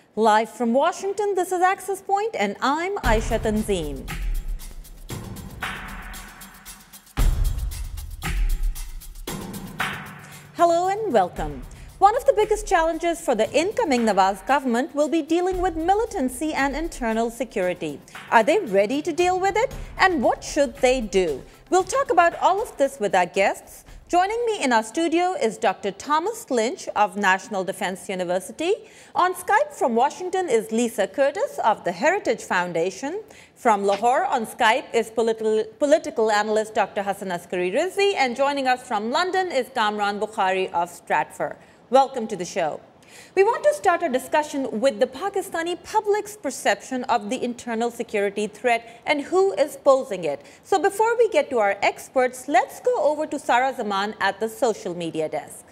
Live from Washington, this is Access Point, and I'm Ayesha Tanzeem. Hello and welcome. One of the biggest challenges for the incoming Nawaz government will be dealing with militancy and internal security. Are they ready to deal with it? And what should they do? We'll talk about all of this with our guests. Joining me in our studio is Dr. Thomas Lynch of National Defense University. On Skype from Washington is Lisa Curtis of the Heritage Foundation. From Lahore on Skype is political analyst Dr. Hasan Askari Rizvi. And joining us from London is Kamran Bokhari of Stratfor. Welcome to the show. We want to start our discussion with the Pakistani public's perception of the internal security threat and who is posing it. So before we get to our experts, let's go over to Sarah Zaman at the social media desk.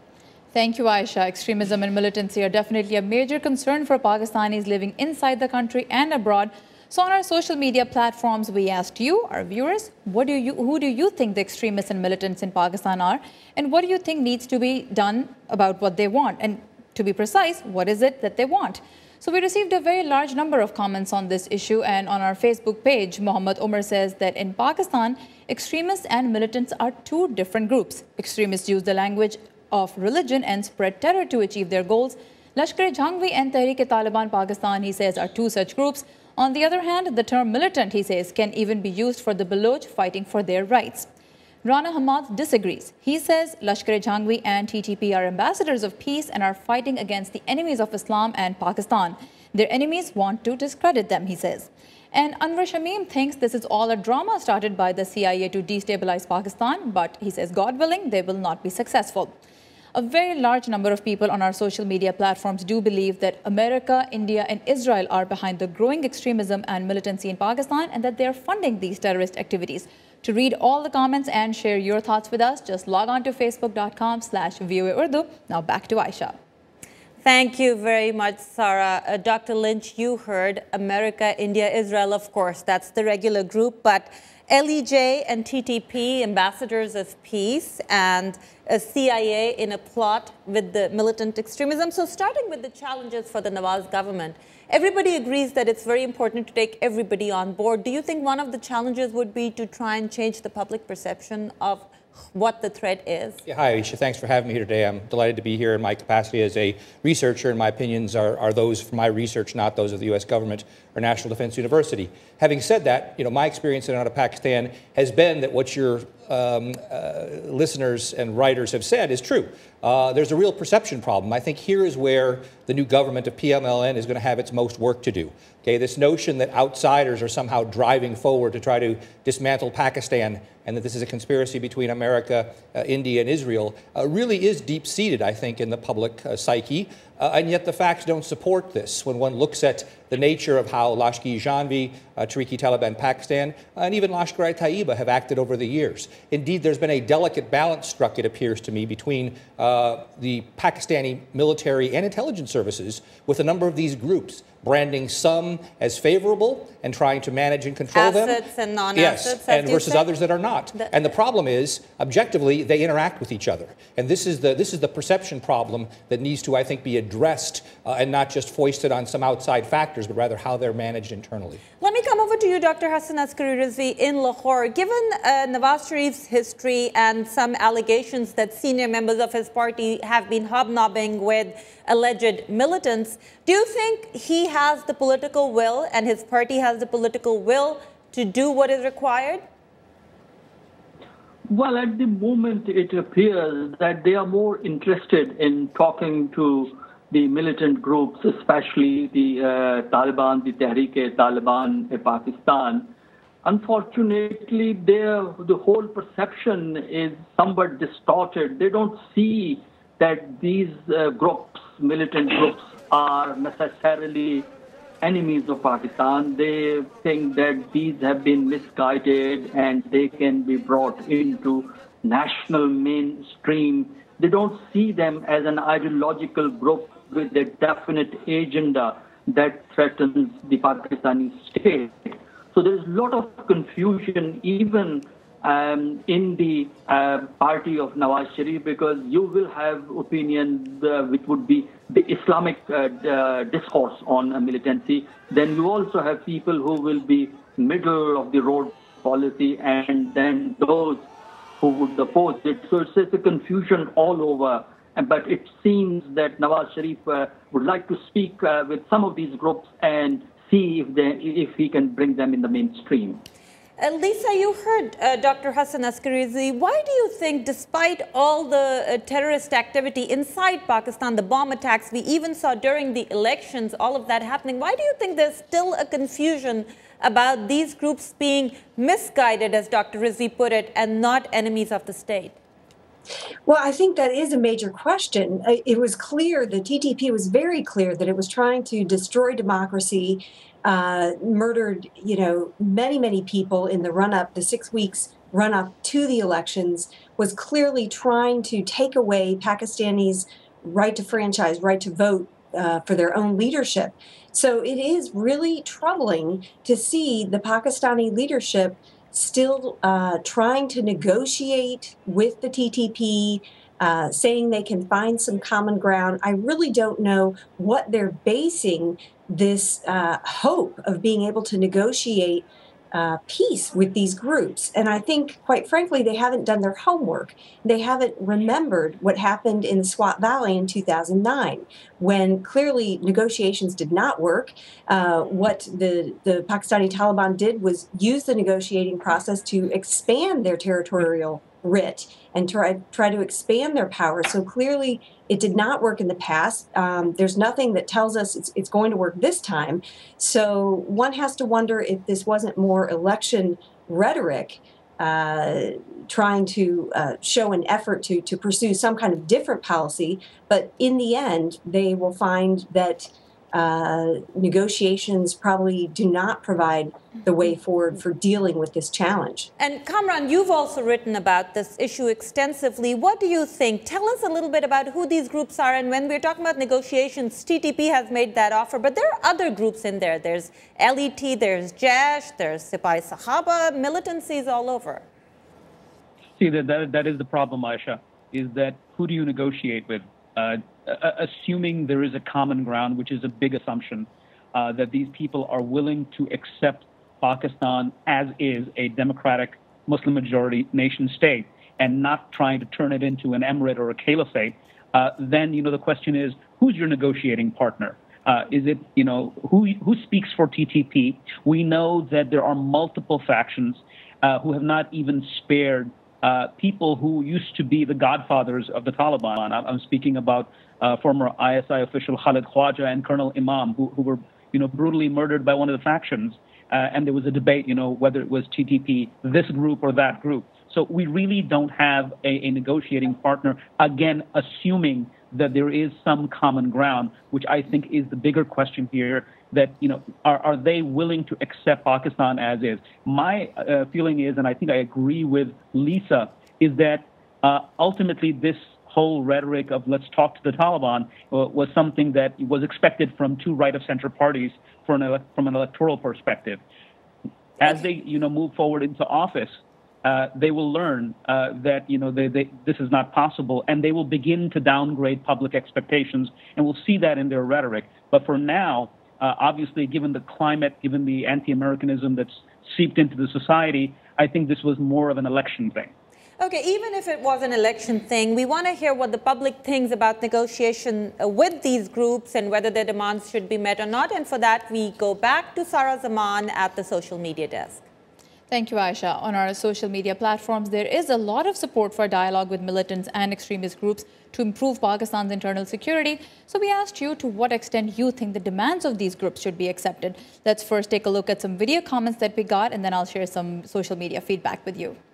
Thank you, Ayesha. Extremism and militancy are definitely a major concern for Pakistanis living inside the country and abroad. So on our social media platforms, we asked you, our viewers, who do you think the extremists and militants in Pakistan are? And what do you think needs to be done about what they want? And to be precise, what is it that they want? So we received a very large number of comments on this issue, and on our Facebook page, Muhammad Umar says that in Pakistan, extremists and militants are two different groups. Extremists use the language of religion and spread terror to achieve their goals. Lashkar-e-Jhangvi and Tehreek-e-Taliban Pakistan, he says, are two such groups. On the other hand, the term militant, he says, can even be used for the Baloch fighting for their rights. Rana Hamad disagrees. He says Lashkar-e-Jhangvi and TTP are ambassadors of peace and are fighting against the enemies of Islam and Pakistan. Their enemies want to discredit them, he says. And Anwar Shamim thinks this is all a drama started by the CIA to destabilize Pakistan, but he says, God willing, they will not be successful. A very large number of people on our social media platforms do believe that America, India, and Israel are behind the growing extremism and militancy in Pakistan and that they are funding these terrorist activities. To read all the comments and share your thoughts with us, just log on to facebook.com/VOA Urdu. Now back to Ayesha. Thank you very much, Sarah. Dr. Lynch, you heard America, India, Israel, of course, that's the regular group, but LEJ and TTP, ambassadors of peace, and a CIA in a plot with the militant extremism. So starting with the challenges for the Nawaz government, everybody agrees that it's very important to take everybody on board. Do you think one of the challenges would be to try and change the public perception of what the threat is? Yeah, hi, Ayesha. Thanks for having me here today. I'm delighted to be here in my capacity as a researcher, and my opinions are those from my research, not those of the U.S. government or National Defense University. Having said that, my experience in and out of Pakistan has been that what your listeners and writers have said is true. There's a real perception problem. I think here is where the new government of PMLN is going to have its most work to do. Okay, this notion that outsiders are somehow driving forward to try to dismantle Pakistan and that this is a conspiracy between America, India, and Israel really is deep-seated, I think, in the public psyche. And yet the facts don't support this. When one looks at the nature of how Lashkar-e-Jhangvi, Tehreek-e-Taliban Pakistan, and even Lashkar-e-Taiba have acted over the years. Indeed, there's been a delicate balance struck, it appears to me, between the Pakistani military and intelligence services with a number of these groups, branding some as favorable and trying to manage and control them. Assets and non-assets. Yes, and versus others that are not. And the problem is, objectively, they interact with each other. And this is the perception problem that needs to, I think, be addressed and not just foisted on some outside factors, but rather how they're managed internally. Let me come over to you, Dr. Hasan Askari Rizvi, in Lahore. Given Nawaz Sharif's history and some allegations that senior members of his party have been hobnobbing with alleged militants, do you think he has the political will and his party has the political will to do what is required? Well, at the moment, it appears that they are more interested in talking to the militant groups, especially the Taliban, the Tehreek-e-Taliban in Pakistan. Unfortunately, the whole perception is somewhat distorted. They don't see that these groups, militant groups, are necessarily enemies of Pakistan. They think that these have been misguided and they can be brought into national mainstream. They don't see them as an ideological group with a definite agenda that threatens the Pakistani state. So there's a lot of confusion even in the party of Nawaz Sharif, because you will have opinion which would be the Islamic discourse on militancy. Then you also have people who will be middle of the road policy, and then those who would oppose it. So it's a confusion all over. But it seems that Nawaz Sharif would like to speak with some of these groups and see if he can bring them in the mainstream. Lisa, you heard Dr. Hasan Askari Rizvi. Why do you think, despite all the terrorist activity inside Pakistan, the bomb attacks we even saw during the elections, all of that happening, why do you think there's still a confusion about these groups being misguided, as Dr. Rizvi put it, and not enemies of the state? Well, I think that is a major question. It was clear, the TTP was very clear that it was trying to destroy democracy, murdered, many, many people in the run-up, the 6 weeks run-up to the elections, was clearly trying to take away Pakistanis' right to franchise, right to vote for their own leadership. So it is really troubling to see the Pakistani leadership still trying to negotiate with the TTP, saying they can find some common ground. I really don't know what they're basing this hope of being able to negotiate peace with these groups. And I think, quite frankly, they haven't done their homework. They haven't remembered what happened in the Swat Valley in 2009, when clearly negotiations did not work. What the Pakistani Taliban did was use the negotiating process to expand their territorial writ and try to expand their power. So clearly it did not work in the past. There's nothing that tells us it's going to work this time. So one has to wonder if this wasn't more election rhetoric, trying to show an effort to pursue some kind of different policy. But in the end, they will find that negotiations probably do not provide the way forward for dealing with this challenge. And Kamran, you've also written about this issue extensively. What do you think? Tell us a little bit about who these groups are. And when we're talking about negotiations, TTP has made that offer, but there are other groups in there. There's LET, there's JASH, there's Sipai Sahaba, militancies all over. See, that is the problem, Ayesha, is that who do you negotiate with? Assuming there is a common ground, which is a big assumption, that these people are willing to accept Pakistan as is, a democratic Muslim majority nation state, and not trying to turn it into an emirate or a caliphate, then the question is, who's your negotiating partner? Is it who speaks for TTP? We know that there are multiple factions who have not even spared people who used to be the godfathers of the Taliban. I'm speaking about former ISI official Khalid Khwaja and Colonel Imam, who were brutally murdered by one of the factions. And there was a debate, whether it was TTP, this group or that group. So we really don't have a negotiating partner, again, assuming that there is some common ground, which I think is the bigger question here, that, are they willing to accept Pakistan as is? My feeling is, and I think I agree with Lisa, is that ultimately this whole rhetoric of let's talk to the Taliban was something that was expected from two right-of-center parties from an electoral perspective. As they, move forward into office, they will learn that, this is not possible, and they will begin to downgrade public expectations, and we'll see that in their rhetoric. But for now, obviously, given the climate, given the anti-Americanism that's seeped into the society, I think this was more of an election thing. Okay, even if it was an election thing, we want to hear what the public thinks about negotiation with these groups and whether their demands should be met or not. And for that, we go back to Sarah Zaman at the social media desk. Thank you, Ayesha. On our social media platforms, there is a lot of support for dialogue with militants and extremist groups to improve Pakistan's internal security. So we asked you to what extent you think the demands of these groups should be accepted. Let's first take a look at some video comments that we got, and then I'll share some social media feedback with you.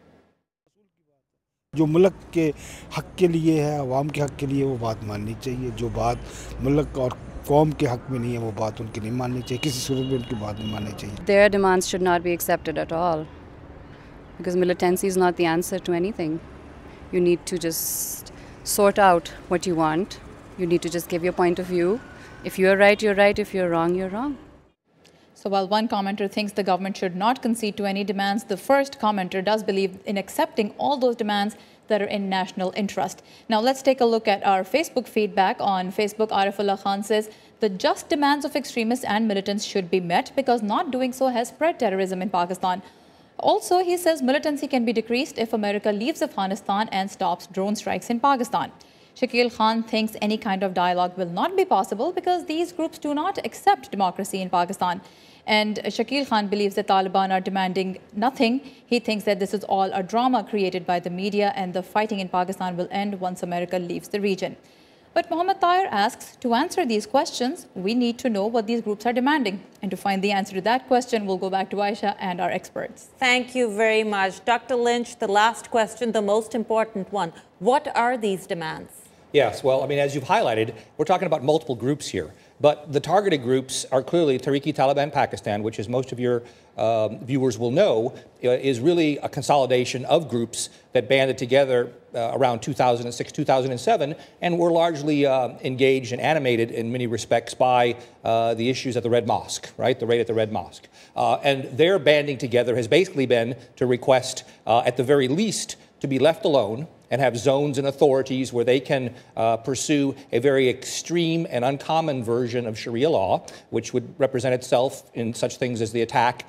जो मुल्क के हक के लिए है, अवाम के हक के लिए, वो बात माननी चाहिए. जो बात मुल्क और कौम के हक में नहीं है, वो बात उनकी नहीं माननी चाहिए. किसी सूरत में उनकी बात नहीं माननी चाहिए. Their demands should not be accepted at all, because militancy is not the answer to anything. You need to just sort out what you want. You need to just give your point of view. If you're right, you're right. If you're wrong, you're wrong. So while one commenter thinks the government should not concede to any demands, the first commenter does believe in accepting all those demands that are in national interest. Now let's take a look at our Facebook feedback. On Facebook, Arifullah Khan says, the just demands of extremists and militants should be met because not doing so has spread terrorism in Pakistan. Also, he says militancy can be decreased if America leaves Afghanistan and stops drone strikes in Pakistan. Shakil Khan thinks any kind of dialogue will not be possible because these groups do not accept democracy in Pakistan. And Shakil Khan believes that Taliban are demanding nothing. He thinks that this is all a drama created by the media and the fighting in Pakistan will end once America leaves the region. But Mohammed Tahir asks, to answer these questions, we need to know what these groups are demanding. And to find the answer to that question, we'll go back to Ayesha and our experts. Thank you very much. Dr. Lynch, the last question, the most important one. What are these demands? Yes, well, I mean, as you've highlighted, we're talking about multiple groups here. But the targeted groups are clearly Tehrik-e-Taliban Pakistan, which, as most of your viewers will know, is really a consolidation of groups that banded together around 2006, 2007, and were largely engaged and animated in many respects by the issues at the Red Mosque, right? The raid at the Red Mosque. And their banding together has basically been to request, at the very least, to be left alone and have zones and authorities where they can pursue a very extreme and uncommon version of Sharia law, which would represent itself in such things as the attack,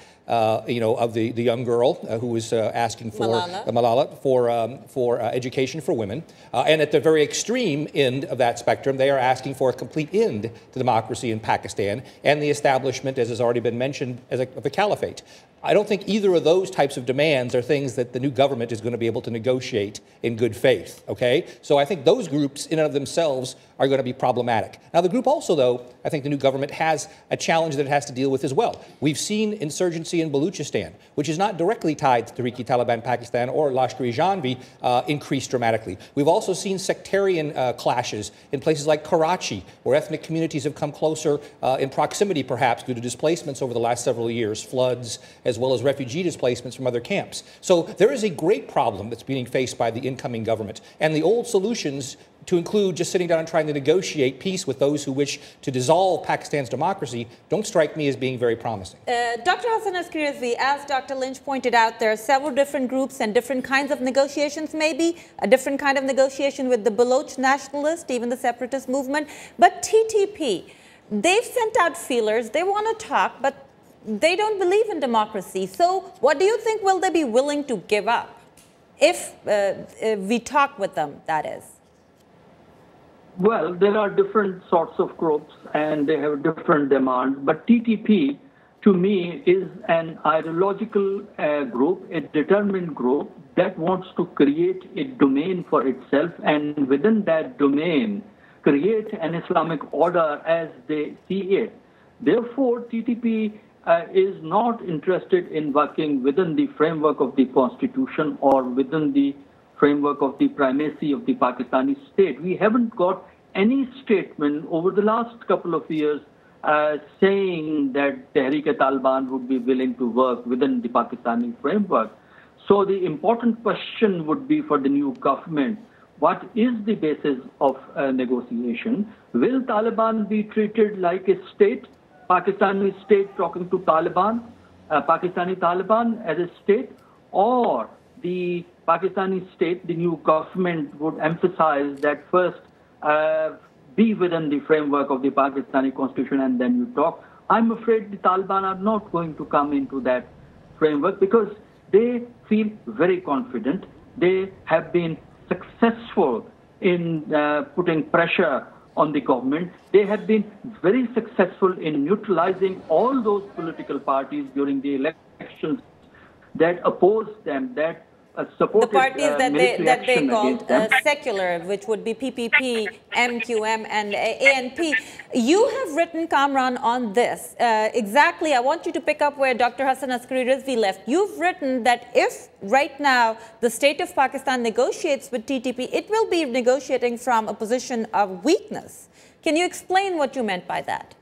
of the young girl who was asking for Malala for education for women. And at the very extreme end of that spectrum, they are asking for a complete end to democracy in Pakistan and the establishment, as has already been mentioned, of a caliphate. I don't think either of those types of demands are things that the new government is going to be able to negotiate in good faith, okay? So I think those groups in and of themselves are going to be problematic. Now, the group also, though, I think the new government has a challenge that it has to deal with as well. We've seen insurgency in Baluchistan, which is not directly tied to Tehrik-e-Taliban Pakistan or Lashkar-e-Janvi, increase dramatically. We've also seen sectarian clashes in places like Karachi, where ethnic communities have come closer in proximity, perhaps, due to displacements over the last several years, floods, as well as refugee displacements from other camps. So there is a great problem that's being faced by the incoming government. And the old solutions, to include just sitting down and trying to negotiate peace with those who wish to dissolve Pakistan's democracy, don't strike me as being very promising. Dr. Hasan Askari Rizvi, as Dr. Lynch pointed out, there are several different groups and different kinds of negotiations, maybe a different kind of negotiation with the Baloch nationalists, even the separatist movement. But TTP, they've sent out feelers, they want to talk, but they don't believe in democracy. So what do you think will they be willing to give up if we talk with them, that is? Well, there are different sorts of groups and they have different demands. But TTP, to me, is an ideological group, a determined group that wants to create a domain for itself and within that domain create an Islamic order as they see it. Therefore, TTP is not interested in working within the framework of the constitution or within the framework of the primacy of the Pakistani state. We haven't got any statement over the last couple of years saying that Tehrik-e-Taliban would be willing to work within the Pakistani framework. So the important question would be for the new government, what is the basis of negotiation? Will Taliban be treated like a state? Pakistani state talking to Taliban, Pakistani Taliban as a state, or the Pakistani state, the new government would emphasize that first be within the framework of the Pakistani constitution and then you talk. I'm afraid the Taliban are not going to come into that framework because they feel very confident. They have been successful in putting pressure on the government. They have been very successful in neutralizing all those political parties during the elections that opposed them, that supported the parties that they called secular, which would be PPP, MQM, and ANP. You have written, Kamran, on this. Exactly, I want you to pick up where Dr. Hasan Askari Rizvi left. You've written that if right now the state of Pakistan negotiates with TTP, it will be negotiating from a position of weakness. Can you explain what you meant by that?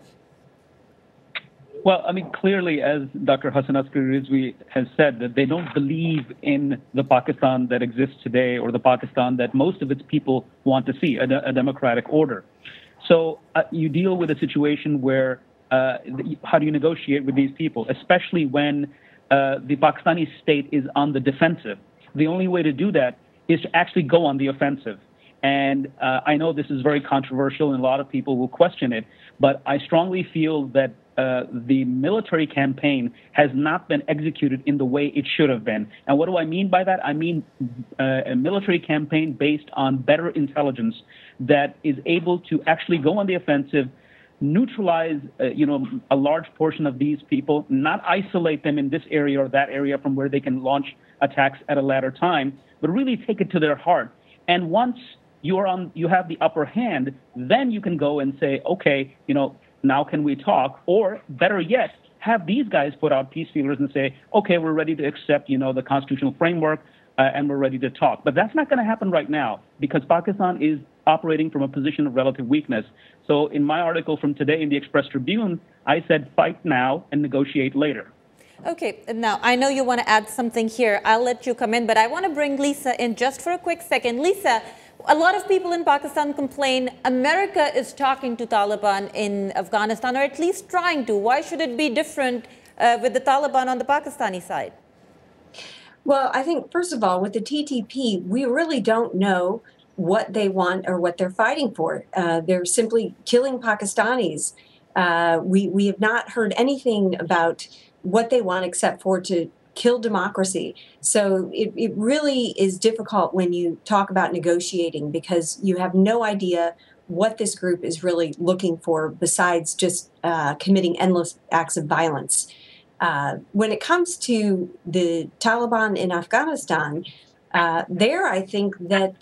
Well, I mean, clearly, as Dr. Hasan Askari Rizvi has said, that they don't believe in the Pakistan that exists today or the Pakistan that most of its people want to see, a democratic order. So you deal with a situation where how do you negotiate with these people, especially when the Pakistani state is on the defensive? The only way to do that is to actually go on the offensive. And I know this is very controversial and a lot of people will question it, but I strongly feel that the military campaign has not been executed in the way it should have been. And what do I mean by that? I mean a military campaign based on better intelligence that is able to actually go on the offensive, neutralize a large portion of these people, not isolate them in this area or that area from where they can launch attacks at a later time, but really take it to their heart. And once you have the upper hand, then you can go and say, okay, now can we talk? Or better yet, have these guys put out peace feelers and say, okay, we're ready to accept, the constitutional framework and we're ready to talk. But that's not going to happen right now because Pakistan is operating from a position of relative weakness. So in my article from today in the Express Tribune, I said fight now and negotiate later. Okay, now I know you want to add something here. I'll let you come in, but I want to bring Lisa in just for a quick second. Lisa, a lot of people in Pakistan complain America is talking to Taliban in Afghanistan, or at least trying to. Why should it be different with the Taliban on the Pakistani side? Well, I think, first of all, with the TTP, we really don't know what they want or what they're fighting for. They're simply killing Pakistanis. We have not heard anything about what they want except for to kill democracy. So it really is difficult when you talk about negotiating because you have no idea what this group is really looking for besides just committing endless acts of violence. When it comes to the Taliban in Afghanistan, I think that,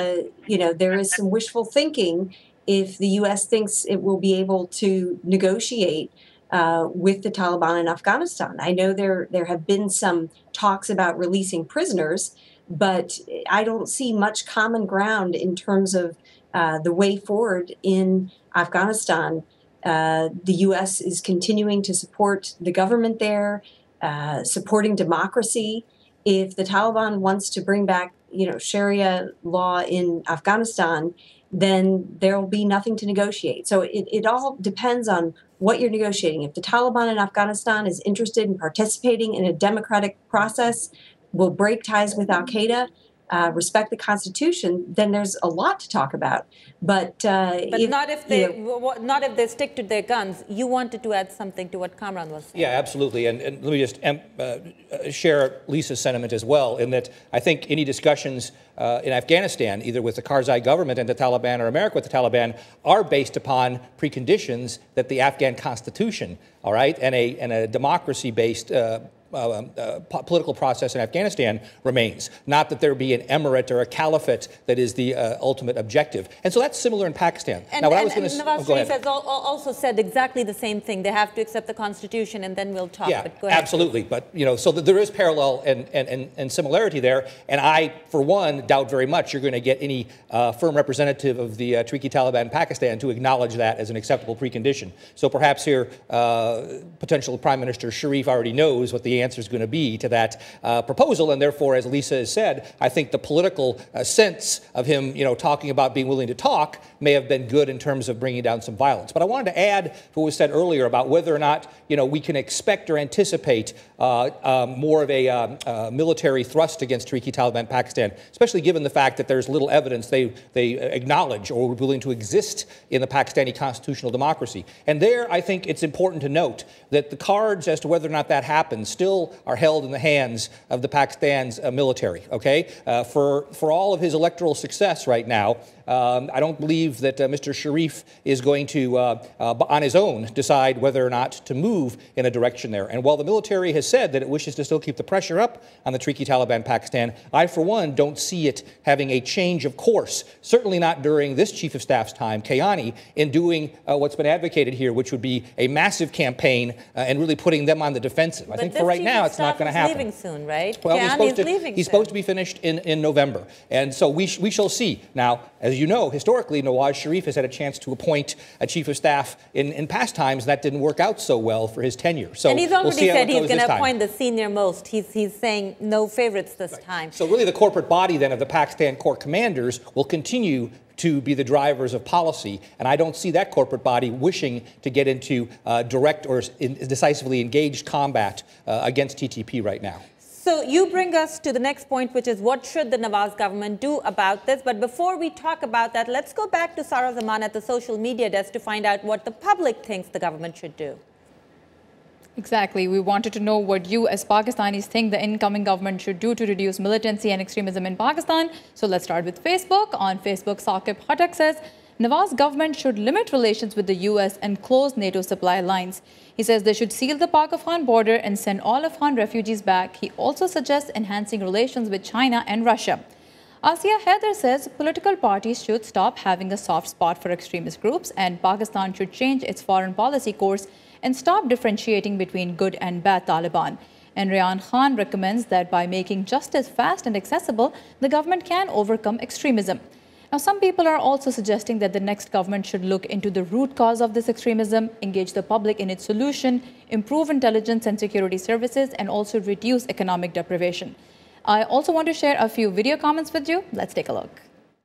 there is some wishful thinking if the U.S. thinks it will be able to negotiate with the Taliban in Afghanistan. I know there have been some talks about releasing prisoners, but I don't see much common ground in terms of the way forward in Afghanistan. The U.S. is continuing to support the government there, supporting democracy. If the Taliban wants to bring back, Sharia law in Afghanistan, then there will be nothing to negotiate. So it all depends on what you're negotiating. If the Taliban in Afghanistan is interested in participating in a democratic process, will break ties with Al-Qaeda, respect the Constitution, then there's a lot to talk about. But not if they stick to their guns. You wanted to add something to what Kamran was saying. Yeah, absolutely. And let me just share Lisa's sentiment as well, in that I think any discussions in Afghanistan, either with the Karzai government and the Taliban or America with the Taliban, are based upon preconditions that the Afghan Constitution, all right, and a democracy-based political process in Afghanistan remains. Not that there be an emirate or a caliphate that is the ultimate objective. And so that's similar in Pakistan. And, now, what I was going to Nawaz Sharif has also said exactly the same thing. They have to accept the Constitution and then we'll talk. Yeah, but go ahead. absolutely. But, so there is parallel and similarity there. And I, for one, doubt very much you're going to get any firm representative of the Tehrik-e-Taliban in Pakistan to acknowledge that as an acceptable precondition. So perhaps here, potential Prime Minister Sharif already knows what the answer is going to be to that proposal, and therefore, as Lisa has said, I think the political sense of him, talking about being willing to talk may have been good in terms of bringing down some violence. But I wanted to add to what was said earlier about whether or not, we can expect or anticipate more of a military thrust against Tehrik-e-Taliban Pakistan, especially given the fact that there's little evidence they acknowledge or are willing to exist in the Pakistani constitutional democracy. And there, I think it's important to note that the cards as to whether or not that happens still are held in the hands of the Pakistan's military, okay? For all of his electoral success right now, I don't believe that Mr. Sharif is going to, on his own, decide whether or not to move in a direction there. And while the military has said that it wishes to still keep the pressure up on the Tehrik-e-Taliban Pakistan, I, for one, don't see it having a change of course, certainly not during this Chief of Staff's time, Kayani, in doing what's been advocated here, which would be a massive campaign and really putting them on the defensive. I think for right now, it's not going to happen. Leaving soon, right? Well, he's supposed to be finished in November. And so we shall see. Now, as you know, historically, Nawaz Sharif has had a chance to appoint a chief of staff in past times. That didn't work out so well for his tenure. So and he's already said he's going to appoint the senior most. He's saying no favorites this time. So really the corporate body then of the Pakistan Corps commanders will continue to be the drivers of policy. And I don't see that corporate body wishing to get into direct or decisively engaged combat against TTP right now. So you bring us to the next point, which is what should the Nawaz government do about this? But before we talk about that, let's go back to Sarah Zaman at the social media desk to find out what the public thinks the government should do. Exactly. We wanted to know what you as Pakistanis think the incoming government should do to reduce militancy and extremism in Pakistan. So let's start with Facebook. On Facebook, Saqib Khatak says, Nawaz government should limit relations with the US and close NATO supply lines. He says they should seal the Pak-Afghan border and send all Afghan refugees back. He also suggests enhancing relations with China and Russia. Asiya Haider says political parties should stop having a soft spot for extremist groups and Pakistan should change its foreign policy course and stop differentiating between good and bad Taliban. And Rayan Khan recommends that by making justice fast and accessible, the government can overcome extremism. Now, some people are also suggesting that the next government should look into the root cause of this extremism, engage the public in its solution, improve intelligence and security services, and also reduce economic deprivation. I also want to share a few video comments with you. Let's take a look.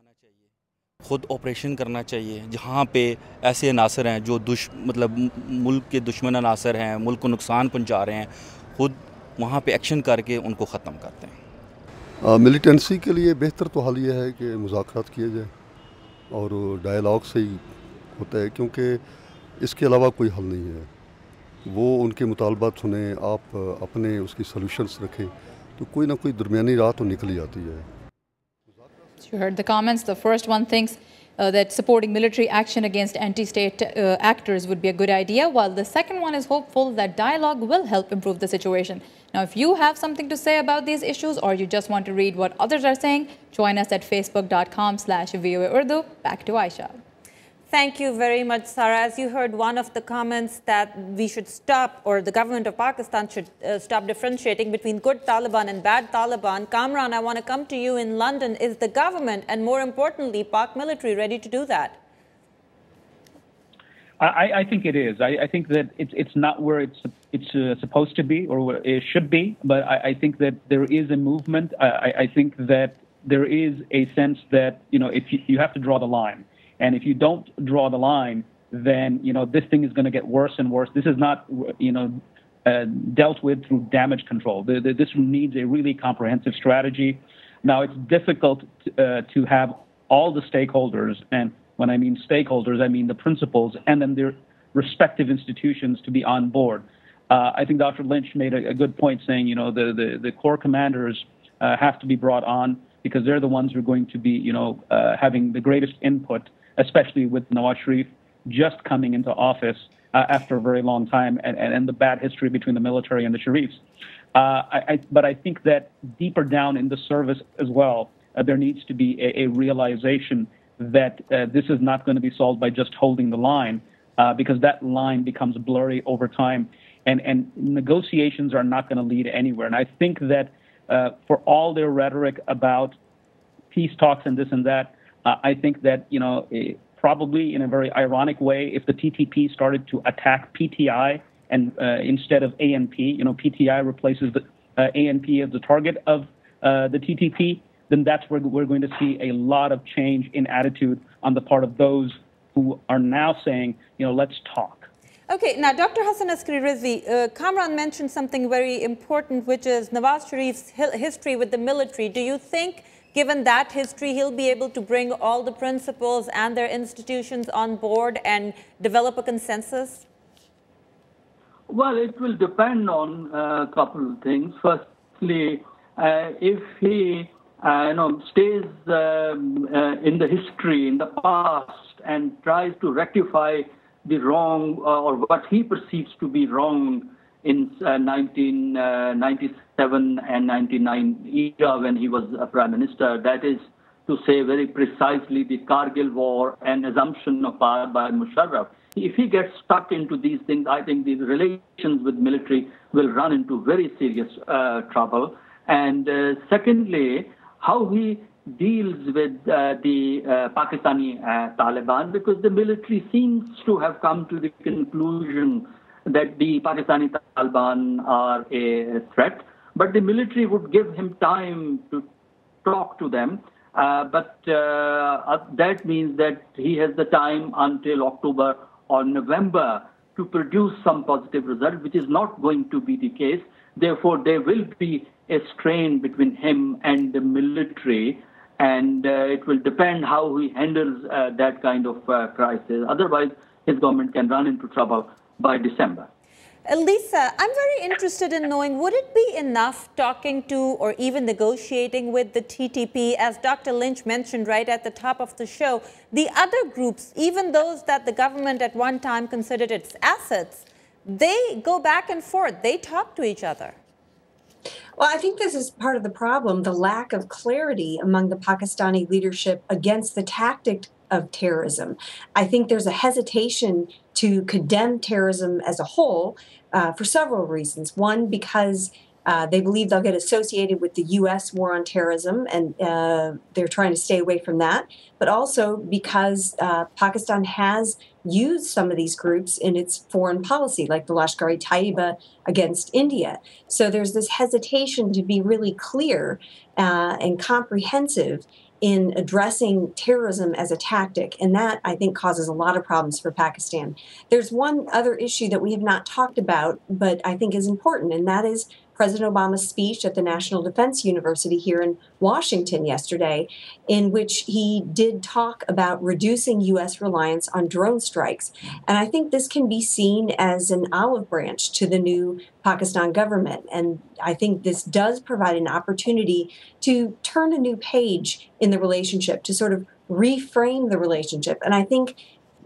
खुद operation करना चाहिए जहाँ पे ऐसे अनासर हैं जो मतलब मुल्क के दुश्मन अनासर हैं, मुल्क को नुकसान पहुँचा रहे हैं, खुद वहाँ पे एक्शन करके उनको ख़त्म करते हैं। मिलिटेंसी के लिए बेहतर तो हल ये है कि मुज़ाकरात किए जाए और डायलॉग से ही होता है क्योंकि इसके अलावा कोई हल नहीं है। वो उनके मुतालबात सुने, आप अपने उसकी सॉल्यूशंस रखें तो कोई ना कोई दरमियानी राह तो निकल ही आती है। You heard the comments. The first one thinks that supporting military action against anti-state actors would be a good idea, while the second one is hopeful that dialogue will help improve the situation. Now, if you have something to say about these issues or you just want to read what others are saying, join us at facebook.com/VOA Urdu. Back to Ayesha. Thank you very much, Sarah. As you heard, one of the comments that we should stop, or the government of Pakistan should stop differentiating between good Taliban and bad Taliban. Kamran, I want to come to you in London. Is the government, and more importantly, Pak military, ready to do that? I think it is. I think that it's not where it's supposed to be or where it should be, but I think that there is a movement. I think that there is a sense that, if you have to draw the line. And if you don't draw the line, then, this thing is going to get worse and worse. This is not, dealt with through damage control. This needs a really comprehensive strategy. Now, it's difficult to have all the stakeholders, and when I mean stakeholders, I mean the principals and then their respective institutions to be on board. I think Dr. Lynch made a good point saying, the corps commanders have to be brought on because they're the ones who are going to be, having the greatest input, especially with Nawaz Sharif just coming into office after a very long time and the bad history between the military and the Sharifs. But I think that deeper down in the service as well, there needs to be a realization that this is not going to be solved by just holding the line because that line becomes blurry over time and negotiations are not going to lead anywhere. And I think that for all their rhetoric about peace talks and this and that, I think that, probably in a very ironic way, if the TTP started to attack PTI and instead of ANP, PTI replaces the ANP as the target of the TTP, then that's where we're going to see a lot of change in attitude on the part of those who are now saying, let's talk. Okay, now Dr. Hasan Askari Rizvi, Kamran mentioned something very important, which is Nawaz Sharif's history with the military. Do you think, given that history, he'll be able to bring all the principals and their institutions on board and develop a consensus? Well, it will depend on a couple of things. Firstly, if he stays in the history, in the past, and tries to rectify the wrong or what he perceives to be wrong in 1997 and 99 era when he was a prime minister, that is to say very precisely the Kargil war and assumption of power by Musharraf. If he gets stuck into these things, I think the relations with military will run into very serious trouble. And secondly, how he deals with the Pakistani Taliban, because the military seems to have come to the conclusion that the Pakistani Taliban are a threat, but the military would give him time to talk to them. But that means that he has the time until October or November to produce some positive result, which is not going to be the case. Therefore, there will be a strain between him and the military, and it will depend how he handles that kind of crisis. Otherwise, his government can run into trouble by December. Lisa, I'm very interested in knowing, would it be enough talking to or even negotiating with the TTP? As Dr. Lynch mentioned right at the top of the show, the other groups, even those that the government at one time considered its assets, they go back and forth. They talk to each other. Well, I think this is part of the problem, the lack of clarity among the Pakistani leadership against the tactic of terrorism. I think there's a hesitation to condemn terrorism as a whole for several reasons. One, because they believe they'll get associated with the U.S. war on terrorism, and they're trying to stay away from that. But also because Pakistan has used some of these groups in its foreign policy, like the Lashkar-e-Taiba against India. So there's this hesitation to be really clear and comprehensive in addressing terrorism as a tactic. And that, I think, causes a lot of problems for Pakistan. There's one other issue that we have not talked about, but I think is important, and that is President Obama's speech at the National Defense University here in Washington yesterday, in which he did talk about reducing U.S. reliance on drone strikes. And I think this can be seen as an olive branch to the new Pakistan government. And I think this does provide an opportunity to turn a new page in the relationship, to sort of reframe the relationship. And I think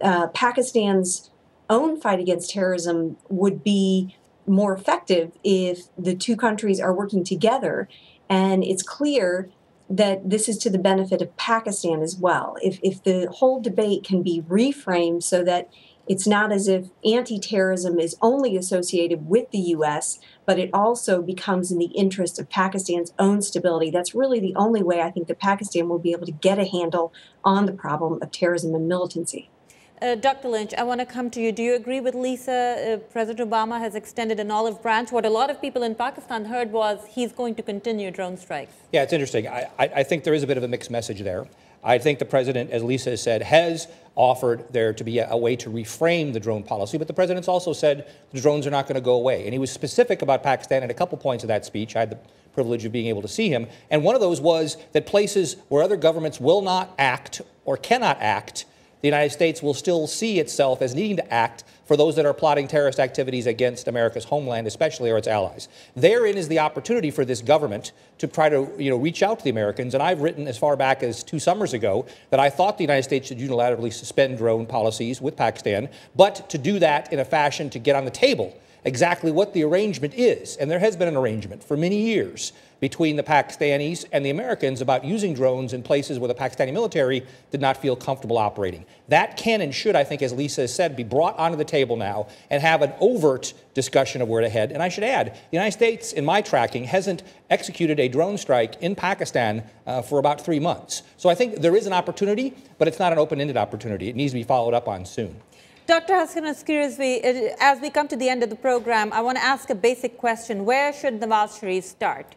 Pakistan's own fight against terrorism would be more effective if the two countries are working together. And it's clear that this is to the benefit of Pakistan as well. If the whole debate can be reframed so that it's not as if anti-terrorism is only associated with the U.S., but it also becomes in the interest of Pakistan's own stability. That's really the only way I think that Pakistan will be able to get a handle on the problem of terrorism and militancy. Dr. Lynch, I want to come to you. Do you agree with Lisa? President Obama has extended an olive branch. What a lot of people in Pakistan heard was he's going to continue drone strikes. Yeah, it's interesting. I think there is a bit of a mixed message there. I think the president, as Lisa has said, has offered there to be a way to reframe the drone policy, but the president's also said the drones are not going to go away. And he was specific about Pakistan at a couple points of that speech. I had the privilege of being able to see him. And one of those was that places where other governments will not act or cannot act, the United States will still see itself as needing to act for those that are plotting terrorist activities against America's homeland, especially or its allies. Therein is the opportunity for this government to try to reach out to the Americans. And I've written as far back as 2 summers ago that I thought the United States should unilaterally suspend drone policies with Pakistan, but to do that in a fashion to get on the table exactly what the arrangement is. And there has been an arrangement for many years between the Pakistanis and the Americans about using drones in places where the Pakistani military did not feel comfortable operating. That can and should, I think, as Lisa has said, be brought onto the table now and have an overt discussion of where to head. And I should add, the United States, in my tracking, hasn't executed a drone strike in Pakistan for about 3 months. So I think there is an opportunity, but it's not an open-ended opportunity. It needs to be followed up on soon. Dr. Hasan Askari Rizvi, as we come to the end of the program, I want to ask a basic question. Where should Nawaz Sharif start?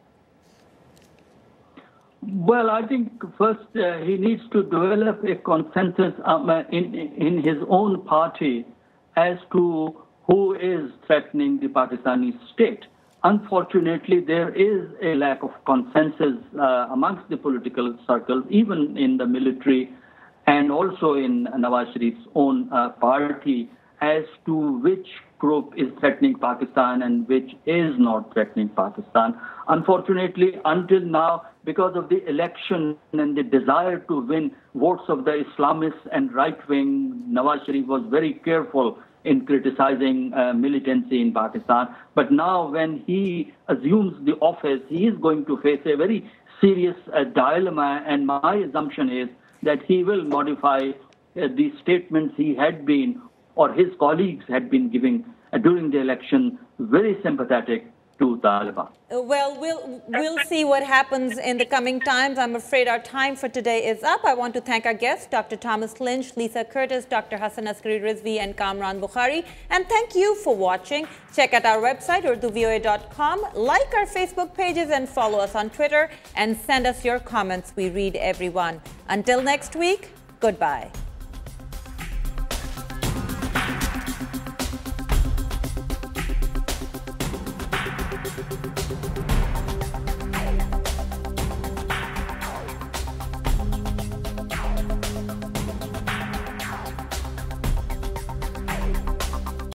Well, I think first he needs to develop a consensus in his own party as to who is threatening the Pakistani state. Unfortunately, there is a lack of consensus amongst the political circles, even in the military and also in Nawaz Sharif's own party, as to which group is threatening Pakistan and which is not threatening Pakistan. Unfortunately, until now, because of the election and the desire to win votes of the Islamists and right-wing, Nawaz Sharif was very careful in criticizing militancy in Pakistan. But now when he assumes the office, he is going to face a very serious dilemma, and my assumption is that he will modify the statements he had been or his colleagues had been giving during the election, very sympathetic to Taliban. Well, we'll see what happens in the coming times. I'm afraid our time for today is up. I want to thank our guests, Dr. Thomas Lynch, Lisa Curtis, Dr. Hasan Askari Rizvi, and Kamran Bokhari. And thank you for watching. Check out our website, urduvoa.com. Like our Facebook pages and follow us on Twitter. And send us your comments. We read everyone. Until next week, goodbye.